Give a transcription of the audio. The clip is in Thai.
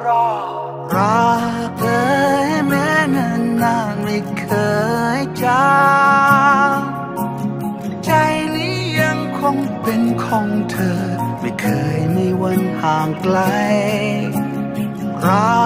รักเอ่ยแม้นานไม่เคยจางใจนี้ยังคงเป็นของเธอไม่เคยมีวันห่างไกลรัก